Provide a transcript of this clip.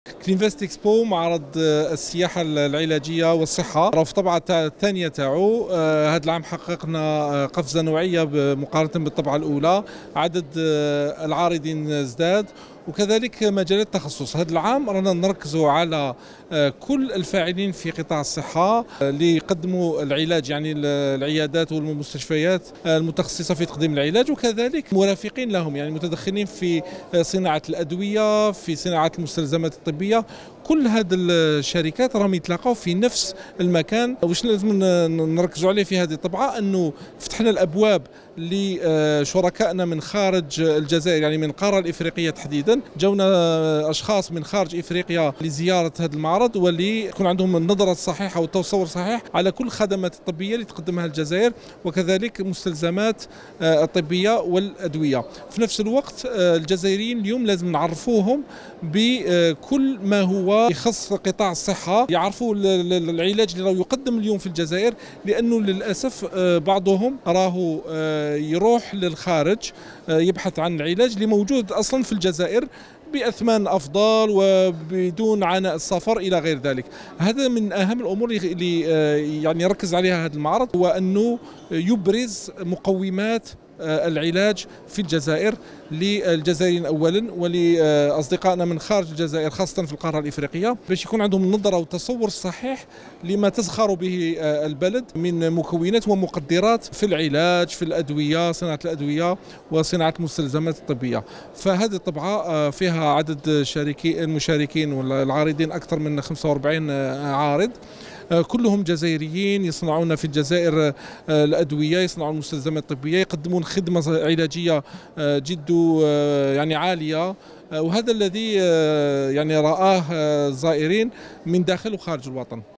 كلينفست اكسبو معرض السياحة العلاجية والصحة، في الطبعة الثانية تاعو. هذا العام حققنا قفزة نوعية مقارنة بالطبعة الأولى، عدد العارضين ازداد وكذلك مجالات التخصص. هذا العام رانا نركزوا على كل الفاعلين في قطاع الصحة اللي يقدموا العلاج، يعني العيادات والمستشفيات المتخصصة في تقديم العلاج، وكذلك مرافقين لهم يعني متدخلين في صناعة الأدوية، في صناعة المستلزمات الطبية. كل هذه الشركات راهم يتلاقوا في نفس المكان. واش لازم نركزوا عليه في هذه الطبعة؟ انه فتحنا الابواب لشركائنا من خارج الجزائر، يعني من القاره الافريقيه تحديدا. جونا اشخاص من خارج افريقيا لزياره هذا المعرض، واللي يكون عندهم النظره الصحيحه والتصور الصحيح على كل الخدمات الطبيه اللي تقدمها الجزائر، وكذلك المستلزمات الطبيه والادويه. في نفس الوقت الجزائريين اليوم لازم نعرفوهم بكل ما هو يخص قطاع الصحة، يعرفوا العلاج اللي راه يقدم اليوم في الجزائر، لأنه للأسف بعضهم راهو يروح للخارج يبحث عن العلاج اللي موجود أصلا في الجزائر بأثمان أفضل وبدون عناء السفر إلى غير ذلك. هذا من أهم الأمور اللي يعني يركز عليها هذا المعرض، هو أنه يبرز مقومات العلاج في الجزائر للجزائريين اولا ولاصدقائنا من خارج الجزائر، خاصه في القاره الافريقيه، باش يكون عندهم النظره والتصور الصحيح لما تزخر به البلد من مكونات ومقدرات في العلاج، في الادويه، صناعه الادويه وصناعه المستلزمات الطبيه. فهذه الطبعه فيها عدد المشاركين والعارضين اكثر من 45 عارض، كلهم جزائريين يصنعون في الجزائر الأدوية، يصنعون المستلزمات الطبية، يقدمون خدمة علاجية جد يعني عالية. وهذا الذي يعني رآه الزائرين من داخل وخارج الوطن.